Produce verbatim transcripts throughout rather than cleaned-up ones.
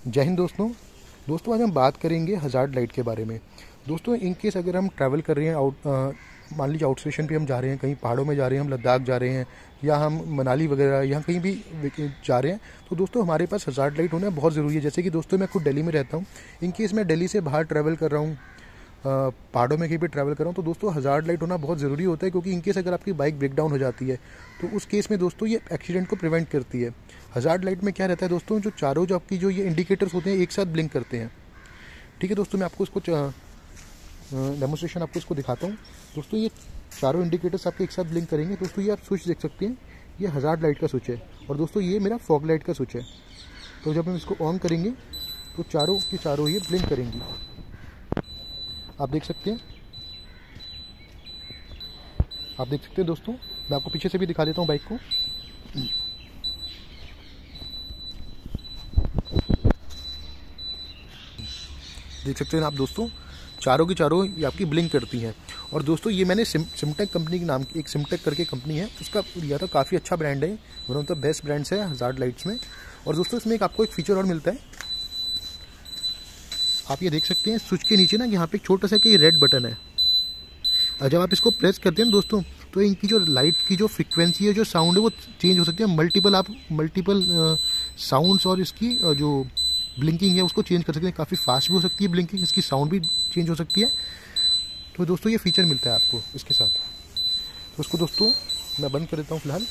जय हिंद दोस्तों। दोस्तों आज हम बात करेंगे हज़ार्ड लाइट के बारे में। दोस्तों इन केस अगर हम ट्रैवल कर रहे हैं आउट, मान लीजिए आउट स्टेशन पे हम जा रहे हैं, कहीं पहाड़ों में जा रहे हैं, हम लद्दाख जा रहे हैं या हम मनाली वगैरह या कहीं भी जा रहे हैं, तो दोस्तों हमारे पास हज़ार्ड लाइट होना बहुत ज़रूरी है। जैसे कि दोस्तों मैं खुद दिल्ली में रहता हूँ, इन केस मैं दिल्ली से बाहर ट्रैवल कर रहा हूँ, पहाड़ों में कहीं भी ट्रैवल कर रहा हूँ, तो दोस्तों हज़ार्ड लाइट होना बहुत ज़रूरी होता है, क्योंकि इन केस अगर आपकी बाइक ब्रेक डाउन हो जाती है तो उस केस में दोस्तों ये एक्सीडेंट को प्रिवेंट करती है। हज़ार्ड लाइट में क्या रहता है दोस्तों, जो चारों जो आपकी जो ये इंडिकेटर्स होते हैं एक साथ ब्लिंक करते हैं। ठीक है दोस्तों, मैं आपको इसको डेमोस्ट्रेशन आपको इसको दिखाता हूँ। दोस्तों ये चारों इंडिकेटर्स आपके एक साथ ब्लिंक करेंगे। दोस्तों ये आप स्विच देख सकते हैं, ये हज़ार्ड लाइट का स्विच है और दोस्तों ये मेरा फॉग लाइट का स्विच है। तो जब हम इसको ऑन करेंगे तो चारों की चारों ये ब्लिंक करेंगी, आप देख सकते हैं। आप देख सकते हैं दोस्तों, मैं आपको पीछे से भी दिखा देता हूँ बाइक को। देख सकते हैं आप दोस्तों, चारों की चारों ये आपकी ब्लिंक करती हैं। और दोस्तों ये मैंने सिम सिमटेक कंपनी के नाम की एक सिमटेक करके कंपनी है, उसका लिया था। काफ़ी अच्छा ब्रांड है, one of the best brands है हज़ार्ड लाइट्स में। और दोस्तों इसमें एक आपको एक फीचर और मिलता है, आप ये देख सकते हैं स्विच के नीचे ना यहाँ पे एक छोटा सा कि रेड बटन है, और जब आप इसको प्रेस करते हैं दोस्तों तो इनकी जो लाइट की जो फ्रीक्वेंसी है, जो साउंड है, वो चेंज हो सकती है। मल्टीपल आप मल्टीपल साउंड्स और इसकी जो ब्लिंकिंग है उसको चेंज कर सकते हैं। काफ़ी फास्ट भी हो सकती है ब्लिंकिंग, इसकी साउंड भी चेंज हो सकती है। तो दोस्तों ये फीचर मिलता है आपको इसके साथ। तो उसको दोस्तों मैं बंद कर देता हूँ फिलहाल।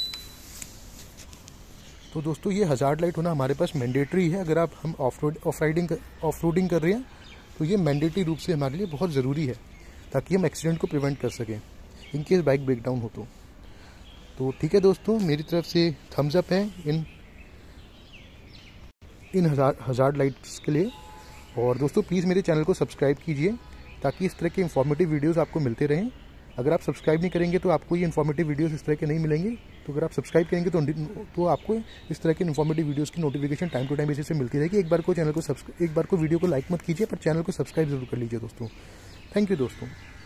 तो दोस्तों ये हज़ार्ड लाइट होना हमारे पास मैंडेटरी है। अगर आप हम off road off riding off roading कर रहे हैं तो ये मैंडेटरी रूप से हमारे लिए बहुत ज़रूरी है, ताकि हम एक्सीडेंट को प्रिवेंट कर सकें in case bike break down हो तो। तो ठीक है दोस्तों, मेरी तरफ से थम्स अप है इन इन हज़ार हज़ार्ड लाइट्स के लिए। और दोस्तों प्लीज़ मेरे चैनल को सब्सक्राइब कीजिए, ताकि इस तरह के इन्फॉर्मेटिव वीडियोस आपको मिलते रहें। अगर आप सब्सक्राइब नहीं करेंगे तो आपको ये इन्फॉर्मेटिव वीडियोस इस तरह के नहीं मिलेंगे। तो अगर आप सब्सक्राइब करेंगे तो तो आपको इस तरह के इन्फॉर्मेटिव वीडियोस की notification time to time basis से मिलती रहेगी। एक बार को चैनल को सब्सक्राइब एक बार को वीडियो को लाइक मत कीजिए, पर चैनल को सब्सक्राइब जरूर कर लीजिए दोस्तों। थैंक यू दोस्तों।